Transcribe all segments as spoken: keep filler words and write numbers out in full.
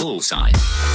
Bullseye.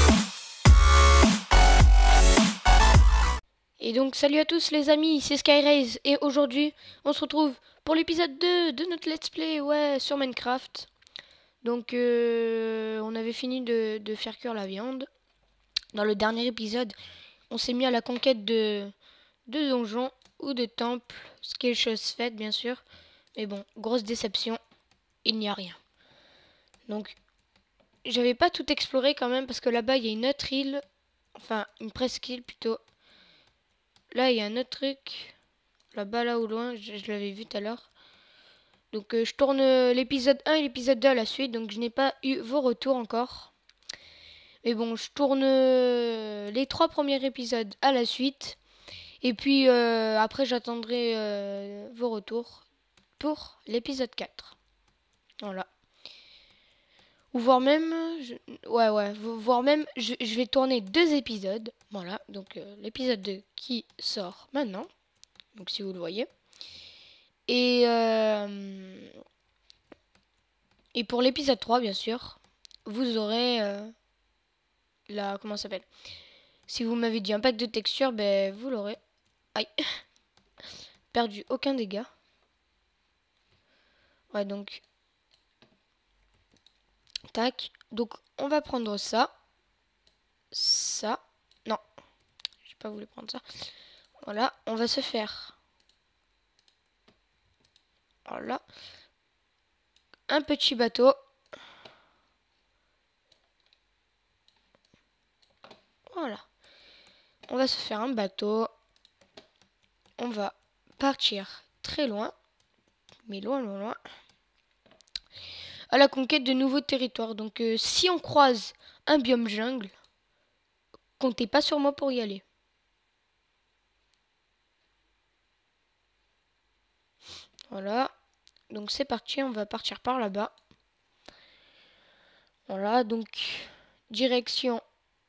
Et donc salut à tous les amis, c'est Skyraze et aujourd'hui on se retrouve pour l'épisode deux de notre let's play ouais, sur Minecraft. Donc euh, on avait fini de, de faire cuire la viande. Dans le dernier épisode, on s'est mis à la conquête de, de donjons ou de temples, ce qui est chose faite bien sûr. Mais bon, grosse déception, il n'y a rien. Donc j'avais pas tout exploré quand même parce que là-bas il y a une autre île, enfin une presqu'île plutôt. Là, il y a un autre truc. Là-bas, là au loin, je, je l'avais vu tout à l'heure. Donc, euh, je tourne euh, l'épisode un et l'épisode deux à la suite. Donc, je n'ai pas eu vos retours encore. Mais bon, je tourne euh, les trois premiers épisodes à la suite. Et puis, euh, après, j'attendrai euh, vos retours pour l'épisode quatre. Voilà. Ou voire même... Je, ouais, ouais. Voire même, je, je vais tourner deux épisodes. Voilà. Donc, euh, l'épisode deux qui sort maintenant. Donc, si vous le voyez. Et, euh, et pour l'épisode trois, bien sûr, vous aurez euh, la... Comment ça s'appelle? Si vous m'avez dit un pack de textures, ben vous l'aurez. Aïe. Perdu aucun dégât. Ouais, donc... Tac. Donc, on va prendre ça. Ça. Non. J'ai pas voulu prendre ça. Voilà. On va se faire... Voilà. Un petit bateau. Voilà. On va se faire un bateau. On va partir très loin. Mais loin, loin, loin. À la conquête de nouveaux territoires. Donc, euh, si on croise un biome jungle, comptez pas sur moi pour y aller. Voilà. Donc, c'est parti. On va partir par là-bas. Voilà. Donc, direction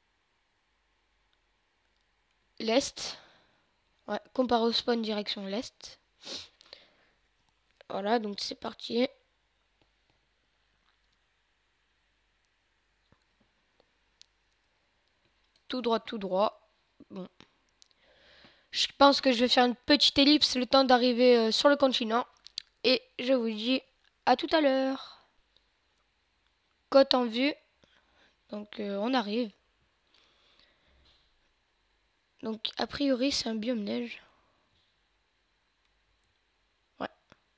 l'est. Ouais, comparé au spawn, direction l'est. Voilà. Donc, c'est parti. Tout droit, tout droit. Bon. Je pense que je vais faire une petite ellipse le temps d'arriver euh, sur le continent. Et je vous dis à tout à l'heure. Côte en vue. Donc, euh, on arrive. Donc, a priori, c'est un biome neige. Ouais.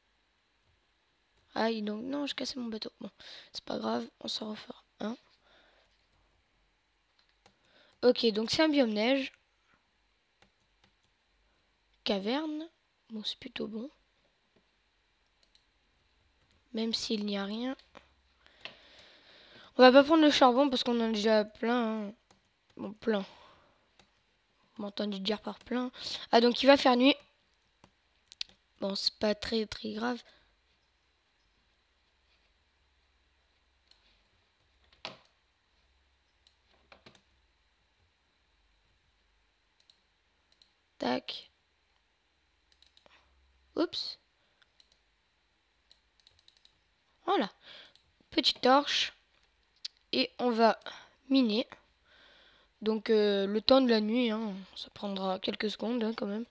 Aïe, donc, non, je cassais mon bateau. Bon, c'est pas grave, on s'en refera un. Ok, donc c'est un biome neige. Caverne. Bon, c'est plutôt bon. Même s'il n'y a rien. On va pas prendre le charbon parce qu'on en a déjà plein. Hein. Bon, plein. On m'a entendu dire par plein. Ah, donc il va faire nuit. Bon, c'est pas très très grave. Tac. Oups. Voilà. Petite torche. Et on va miner. Donc euh, le temps de la nuit, hein, ça prendra quelques secondes hein, quand même.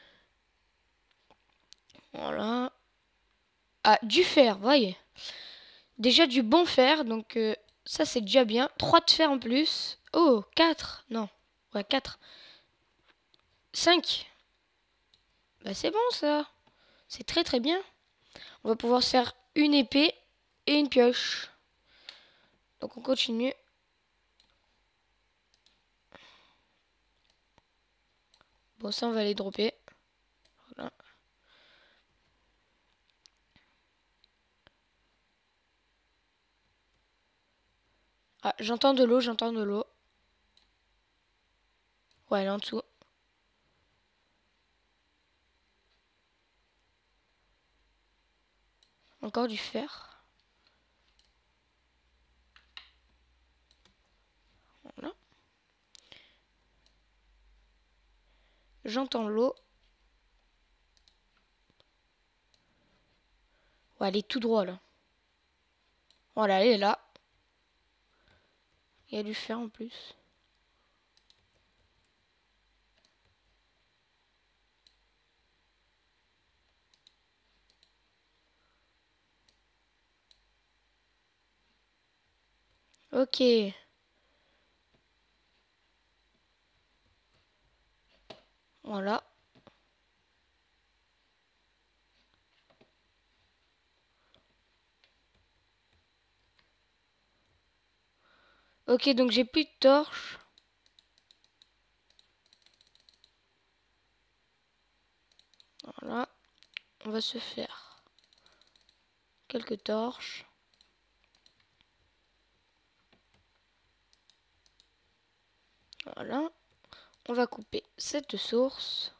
Voilà. Ah, du fer, voyez. Déjà du bon fer, donc euh, ça c'est déjà bien. trois de fer en plus. Oh, quatre. Non, ouais, quatre. cinq. Bah c'est bon ça. C'est très très bien. On va pouvoir se faire une épée et une pioche. Donc on continue. Bon, ça on va les dropper. Voilà. Ah, j'entends de l'eau, j'entends de l'eau. Ouais, là en dessous. Encore du fer. Voilà. J'entends l'eau. Ouais, elle est tout droit là. Voilà, elle est là. Il y a du fer en plus. Ok. Voilà. Ok, donc j'ai plus de torches. Voilà. On va se faire quelques torches. Voilà. On va couper cette source.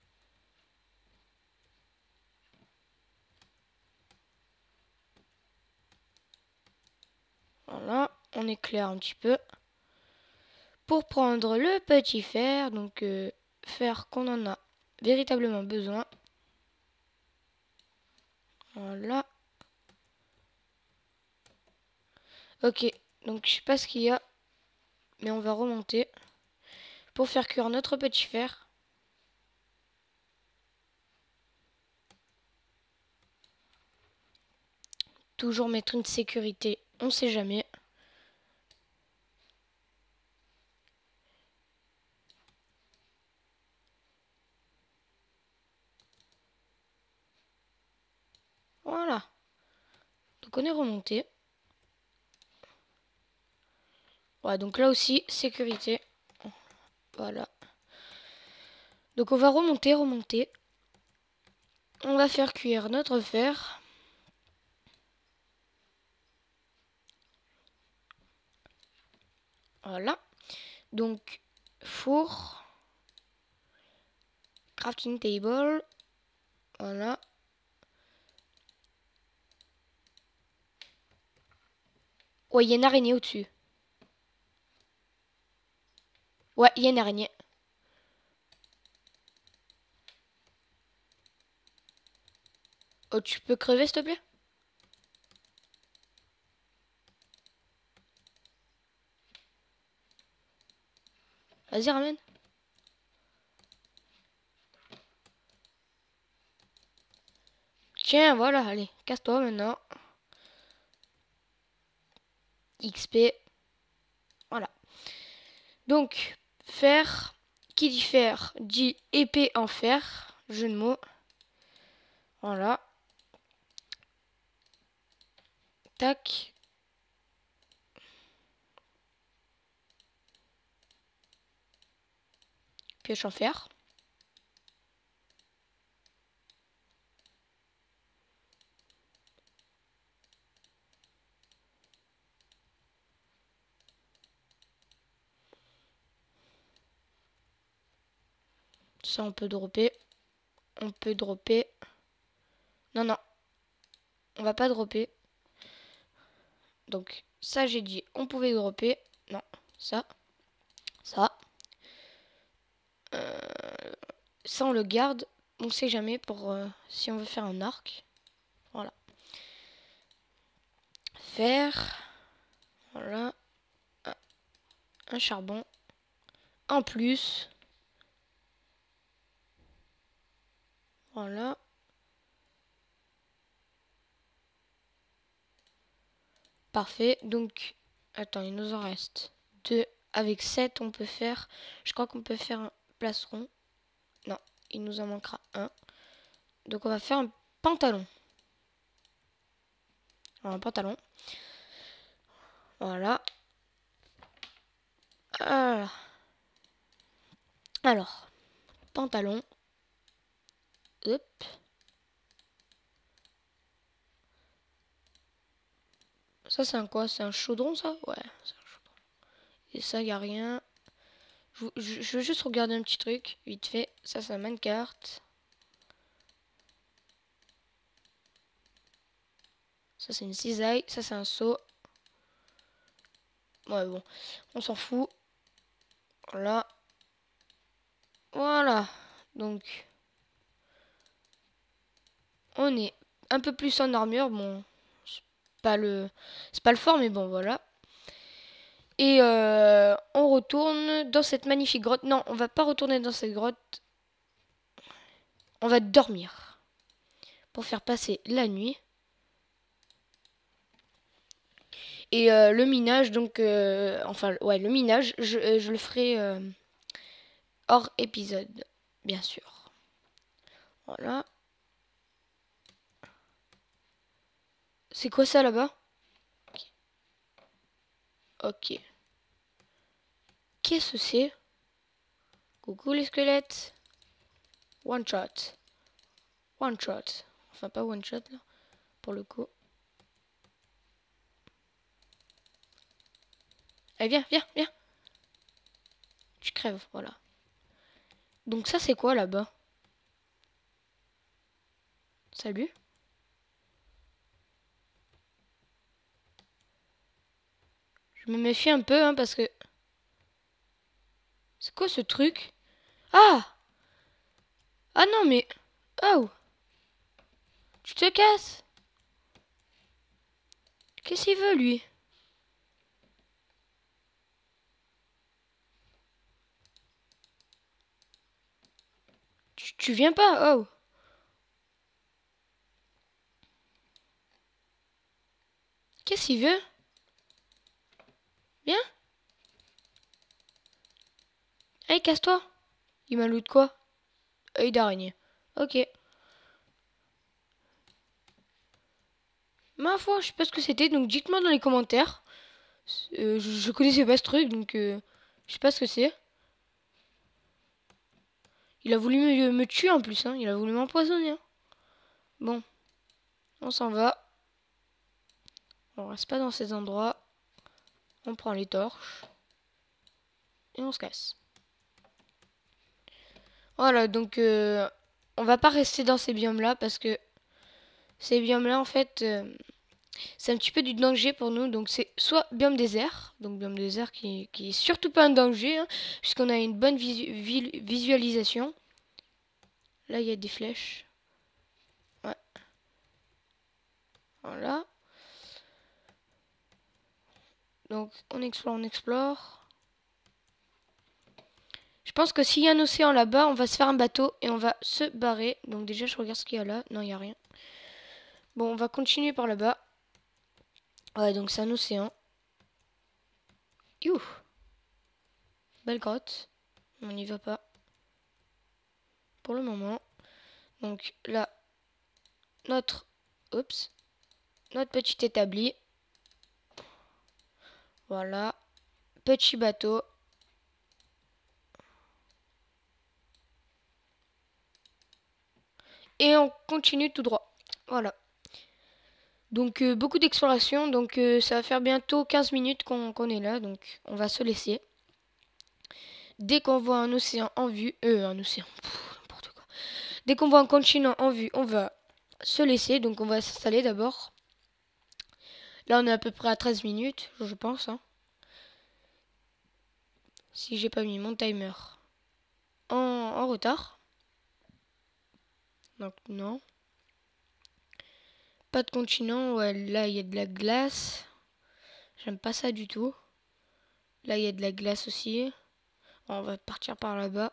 Voilà. On éclaire un petit peu. Pour prendre le petit fer, donc euh, fer qu'on en a véritablement besoin. Voilà. Ok, donc je sais pas ce qu'il y a, mais on va remonter pour faire cuire notre petit fer. Toujours mettre une sécurité, on sait jamais. Voilà. Donc on est remonté. Voilà, donc là aussi, sécurité. Voilà. Donc on va remonter, remonter. On va faire cuire notre fer. Voilà. Donc, four. Crafting table. Voilà. Ouais, il y a une araignée au-dessus. Ouais, il y a une araignée. Oh, tu peux crever, s'il te plaît? Vas-y, ramène. Tiens, voilà, allez, casse-toi maintenant. X P. Voilà. Donc, fer. Qui dit fer dit épée en fer. Jeu de mots. Voilà. Tac. Pioche en fer. Ça, on peut dropper. On peut dropper. Non, non. On va pas dropper. Donc, ça, j'ai dit, on pouvait dropper. Non, ça. Ça. Euh, ça, on le garde. On sait jamais pour euh, si on veut faire un arc. Voilà. Fer. Voilà. Un, un charbon. En plus. Voilà. Parfait. Donc, attends, il nous en reste deux. Avec sept, on peut faire... Je crois qu'on peut faire un plastron. Non, il nous en manquera un. Donc, on va faire un pantalon. Alors, un pantalon. Voilà. Alors, Alors pantalon. Hop. Ça, c'est un quoi? C'est un chaudron, ça? Ouais, c'est un chaudron. Et ça, y a rien. Je, je, je veux juste regarder un petit truc, vite fait. Ça, c'est un minecart. Ça, c'est une cisaille. Ça, c'est un seau. Ouais, bon. On s'en fout. Voilà. Voilà. Donc, on est un peu plus en armure. Bon, c'est pas le, c'est pas le fort, mais bon, voilà. Et euh, on retourne dans cette magnifique grotte. Non, on va pas retourner dans cette grotte. On va dormir. Pour faire passer la nuit. Et euh, le minage, donc... Euh, enfin, ouais, le minage, je, euh, je le ferai euh, hors épisode. Bien sûr. Voilà. C'est quoi ça là-bas? Ok. Qu'est-ce que c'est? Coucou les squelettes. One shot. One shot. Enfin, pas one shot là, pour le coup. Allez, viens, viens, viens. Tu crèves, voilà. Donc ça, c'est quoi là-bas? Salut. Je me méfie un peu, hein, parce que... C'est quoi ce truc? Ah! Ah non, mais... Oh! Tu te casses? Qu'est-ce qu'il veut, lui? Tu, tu viens pas? Oh! Qu'est-ce qu'il veut? Viens! Allez, casse-toi! Il m'a loot quoi? Œil d'araignée. Ok. Ma foi, je sais pas ce que c'était, donc dites-moi dans les commentaires. Euh, je, je connaissais pas ce truc, donc euh, je sais pas ce que c'est. Il a voulu me, me tuer en plus, hein. Il a voulu m'empoisonner. Hein. Bon, on s'en va. On reste pas dans ces endroits. On prend les torches. Et on se casse. Voilà, donc euh, on va pas rester dans ces biomes-là parce que ces biomes-là, en fait, euh, c'est un petit peu du danger pour nous. Donc c'est soit biome désert, donc biome désert qui, qui est surtout pas un danger, hein, puisqu'on a une bonne visu visualisation. Là, il y a des flèches. Ouais. Voilà. Donc on explore, on explore. Je pense que s'il y a un océan là-bas, on va se faire un bateau et on va se barrer. Donc déjà, je regarde ce qu'il y a là. Non, il n'y a rien. Bon, on va continuer par là-bas. Ouais, donc c'est un océan. You. Belle grotte. On n'y va pas. Pour le moment. Donc là, notre... Oups. Notre petit établi. Voilà. Petit bateau. Et on continue tout droit. Voilà. Donc euh, beaucoup d'exploration. Donc euh, ça va faire bientôt quinze minutes qu'on qu'on est là. Donc on va se laisser. Dès qu'on voit un océan en vue... Euh, un océan... N'importe quoi. Dès qu'on voit un continent en vue, on va se laisser. Donc on va s'installer d'abord. Là on est à peu près à treize minutes, je pense. Hein. Si j'ai pas mis mon timer en, en retard. Donc non. Pas de continent. Ouais, là il y a de la glace. J'aime pas ça du tout. Là il y a de la glace aussi. On va partir par là-bas.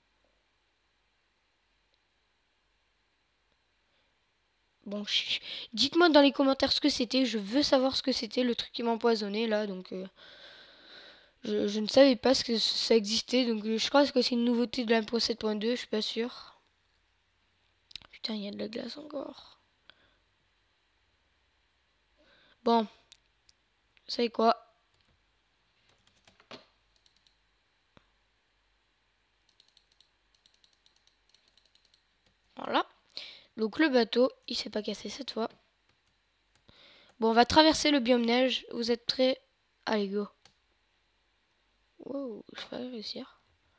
Bon, dites-moi dans les commentaires ce que c'était. Je veux savoir ce que c'était, le truc qui m'a empoisonné là. Donc, euh, je, je ne savais pas ce que ça existait. Donc, euh, je crois que c'est une nouveauté de la Pro sept point deux. Je suis pas sûr. Putain, il y a de la glace encore. Bon, vous savez quoi? Voilà. Donc, le bateau, il s'est pas cassé cette fois. Bon, on va traverser le biome neige. Vous êtes prêts? Allez, go. Wow, je vais réussir.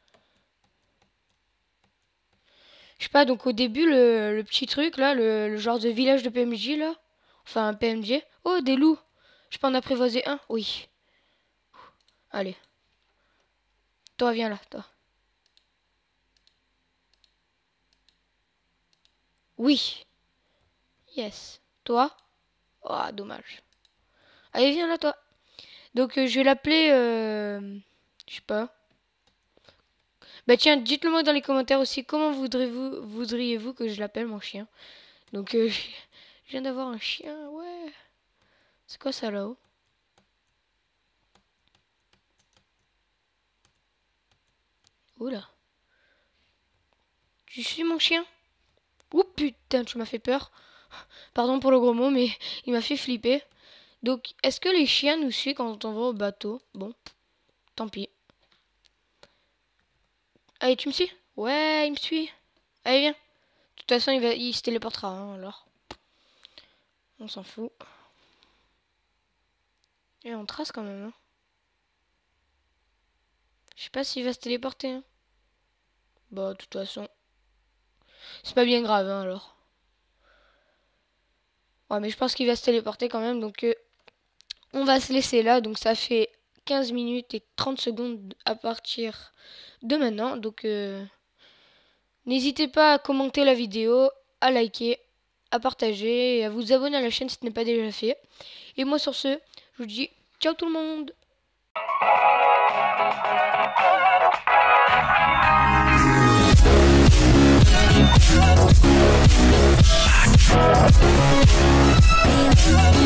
Je sais pas, donc au début, le, le petit truc là, le, le genre de village de P M J là. Enfin, un P M J. Oh, des loups. Je peux en apprivoiser un? Oui. Allez. Toi, viens là, toi. Oui. Yes. Toi? Oh, dommage. Allez, viens là, toi. Donc euh, je vais l'appeler... Euh, je sais pas. Bah tiens, dites-le moi dans les commentaires aussi. Comment voudriez-vous voudriez-vous que je l'appelle mon chien? Donc euh, je viens d'avoir un chien, ouais. C'est quoi ça là-haut? Oula. Tu suis mon chien? Ouh putain, tu m'as fait peur. Pardon pour le gros mot, mais il m'a fait flipper. Donc, est-ce que les chiens nous suivent quand on va au bateau? Bon, tant pis. Allez, tu me suis? Ouais, il me suit. Allez, viens. De toute façon, il, va, il se téléportera, hein, alors. On s'en fout. Et on trace quand même, hein. Je sais pas s'il va se téléporter, hein. Bah, de toute façon. C'est pas bien grave, hein, alors. Ouais, mais je pense qu'il va se téléporter quand même, donc... Euh, on va se laisser là, donc ça fait quinze minutes et trente secondes à partir de maintenant. Donc euh, n'hésitez pas à commenter la vidéo, à liker, à partager et à vous abonner à la chaîne si ce n'est pas déjà fait. Et moi sur ce, je vous dis ciao tout le monde. Yeah.